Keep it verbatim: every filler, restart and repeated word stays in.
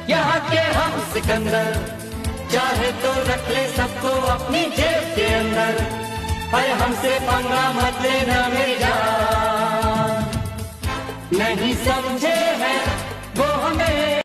यहाँ के हम सिकंदर, चाहे तो रख ले सबको अपनी जेब के अंदर, पर हमसे पंगा मत लेना मेरी जान। नहीं समझे हैं वो हमें